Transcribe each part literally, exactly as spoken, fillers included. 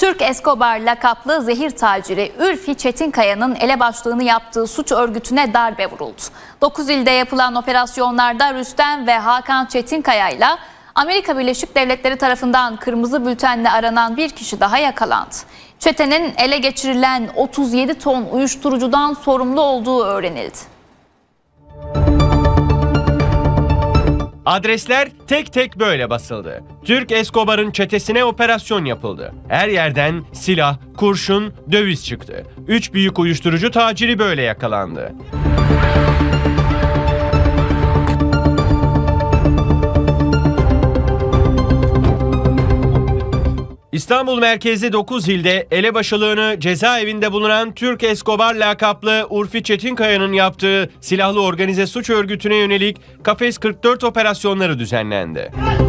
Türk Escobar lakaplı zehir taciri Ülfi Çetinkaya'nın elebaşlığını yaptığı suç örgütüne darbe vuruldu. dokuz ilde yapılan operasyonlarda Rüstem ve Hakan Çetinkaya ile Amerika Birleşik Devletleri tarafından kırmızı bültenle aranan bir kişi daha yakalandı. Çetenin ele geçirilen otuz yedi ton uyuşturucudan sorumlu olduğu öğrenildi. Adresler tek tek böyle basıldı. Türk Escobar'ın çetesine operasyon yapıldı. Her yerden silah, kurşun, döviz çıktı. Üç büyük uyuşturucu taciri böyle yakalandı. İstanbul merkezli dokuz ilde elebaşılığını cezaevinde bulunan Türk Escobar lakaplı Ülfi Çetinkaya'nın yaptığı silahlı organize suç örgütüne yönelik Kafes kırk dört operasyonları düzenlendi.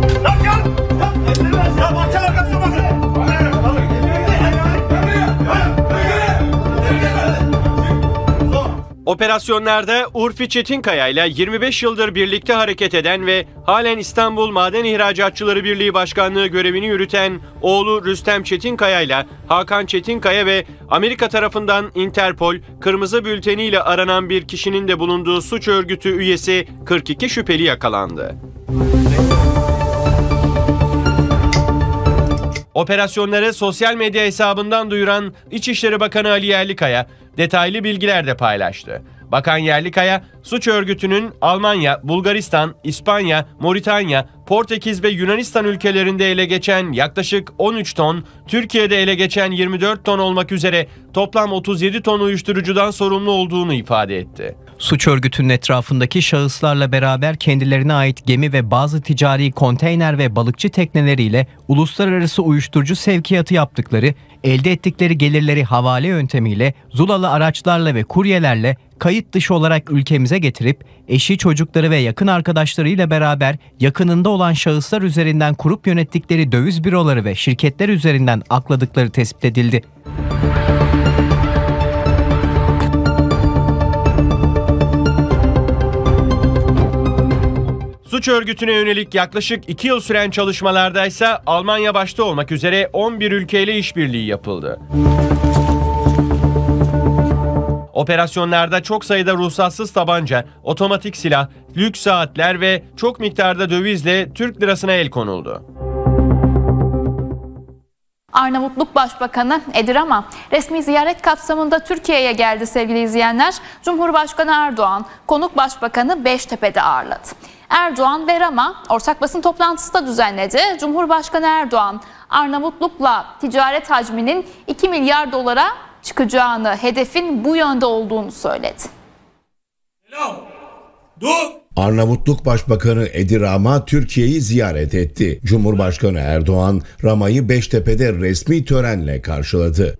Operasyonlarda Ülfi Çetinkaya ile yirmi beş yıldır birlikte hareket eden ve halen İstanbul Maden İhracatçıları Birliği Başkanlığı görevini yürüten oğlu Rüstem Çetinkaya ile Hakan Çetinkaya ve Amerika tarafından Interpol kırmızı bülteniyle aranan bir kişinin de bulunduğu suç örgütü üyesi kırk iki şüpheli yakalandı. Operasyonları sosyal medya hesabından duyuran İçişleri Bakanı Ali Yerlikaya detaylı bilgiler de paylaştı. Bakan Yerlikaya, suç örgütünün Almanya, Bulgaristan, İspanya, Moritanya, Portekiz ve Yunanistan ülkelerinde ele geçen yaklaşık on üç ton, Türkiye'de ele geçen yirmi dört ton olmak üzere toplam otuz yedi ton uyuşturucudan sorumlu olduğunu ifade etti. Suç örgütünün etrafındaki şahıslarla beraber kendilerine ait gemi ve bazı ticari konteyner ve balıkçı tekneleriyle uluslararası uyuşturucu sevkiyatı yaptıkları, elde ettikleri gelirleri havale yöntemiyle Zulalı araçlarla ve kuryelerle kayıt dışı olarak ülkemize getirip eşi, çocukları ve yakın arkadaşlarıyla beraber yakınında olan şahıslar üzerinden kurup yönettikleri döviz büroları ve şirketler üzerinden akladıkları tespit edildi. Suç örgütüne yönelik yaklaşık iki yıl süren çalışmalarda ise Almanya başta olmak üzere on bir ülkeyle işbirliği yapıldı. Operasyonlarda çok sayıda ruhsatsız tabanca, otomatik silah, lüks saatler ve çok miktarda dövizle Türk lirasına el konuldu. Arnavutluk Başbakanı Edi Rama resmi ziyaret kapsamında Türkiye'ye geldi sevgili izleyenler. Cumhurbaşkanı Erdoğan konuk başbakanı Beştepe'de ağırladı. Erdoğan ve Rama ortak basın toplantısı da düzenledi. Cumhurbaşkanı Erdoğan Arnavutluk'la ticaret hacminin iki milyar dolara çıkacağını, hedefin bu yönde olduğunu söyledi. Arnavutluk Başbakanı Edi Rama Türkiye'yi ziyaret etti. Cumhurbaşkanı Erdoğan Rama'yı Beştepe'de resmi törenle karşıladı.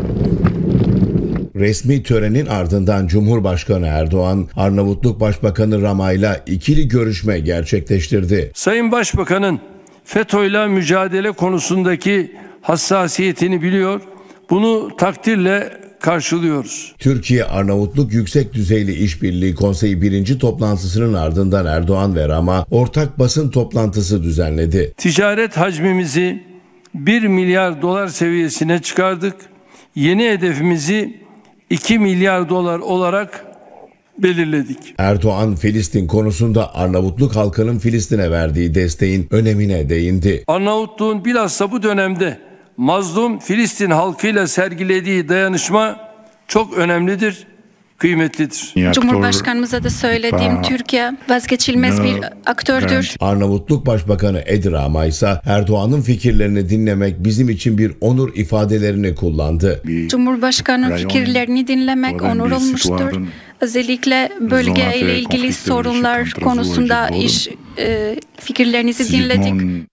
Resmi törenin ardından Cumhurbaşkanı Erdoğan, Arnavutluk Başbakanı Rama'yla ikili görüşme gerçekleştirdi. Sayın Başbakan'ın FETÖ'yle mücadele konusundaki hassasiyetini biliyor, bunu takdirle karşılıyoruz. Türkiye-Arnavutluk Yüksek Düzeyli İşbirliği Konseyi birinci toplantısının ardından Erdoğan ve Rama ortak basın toplantısı düzenledi. Ticaret hacmimizi bir milyar dolar seviyesine çıkardık. Yeni hedefimizi iki milyar dolar olarak belirledik. Erdoğan, Filistin konusunda Arnavutluk halkının Filistin'e verdiği desteğin önemine değindi. Arnavutluğun bilhassa bu dönemde mazlum Filistin halkıyla sergilediği dayanışma çok önemlidir, kıymetlidir. Cumhurbaşkanımıza da söylediğim Türkiye vazgeçilmez bir aktördür. Arnavutluk Başbakanı Edi Rama ise Erdoğan'ın fikirlerini dinlemek bizim için bir onur ifadelerini kullandı. Cumhurbaşkanının fikirlerini dinlemek onur olmuştur. Özellikle bölge ile ilgili sorunlar konusunda iş e, fikirlerinizi dinledik.